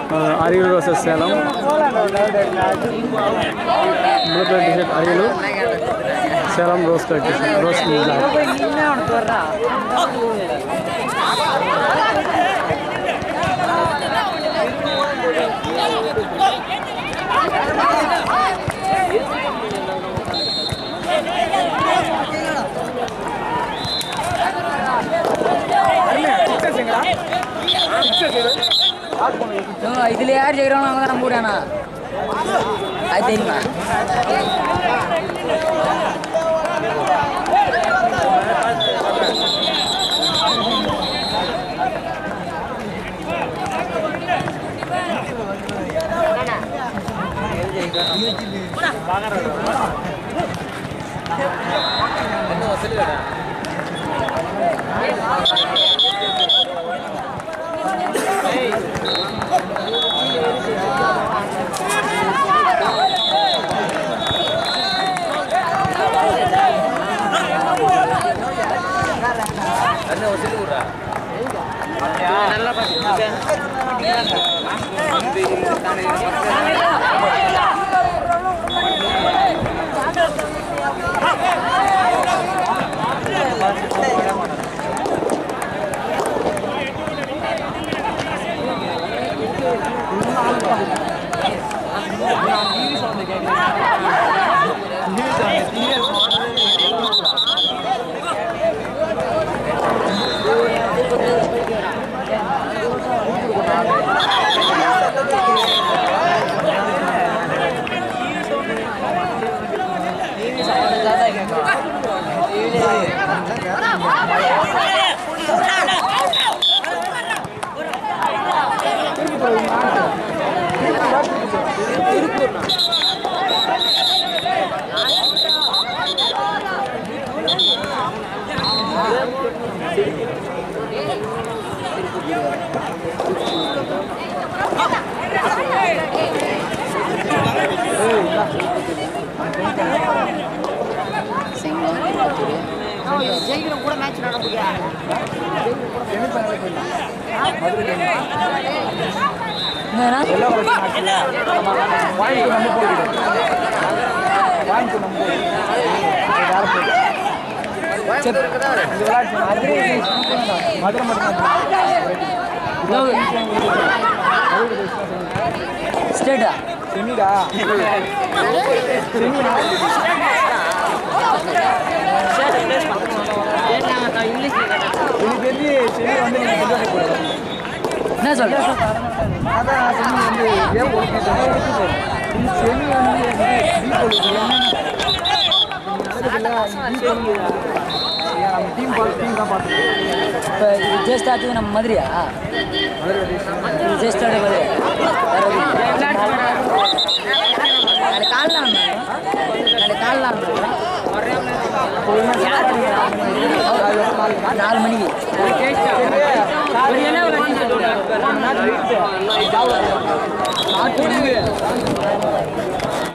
Arielu versus Salem. Blue color t-shirt Arielu. Salem rose color t-shirt. Rose black. இதுல யார் ஜெயிக்கிறாங்களோ அவங்க தான் நம்ம ஊரானா அது தெரியுமா ஜெயிக்கிற கூட மேட்ச் நடக்குது ஸ்டேட்டா செமிடா என்ன சொல்ற ஜஸ்ட் ஆச்சு நம்ம மதுரையா ஜஸ்ட் காலைல 4 மணிக்கு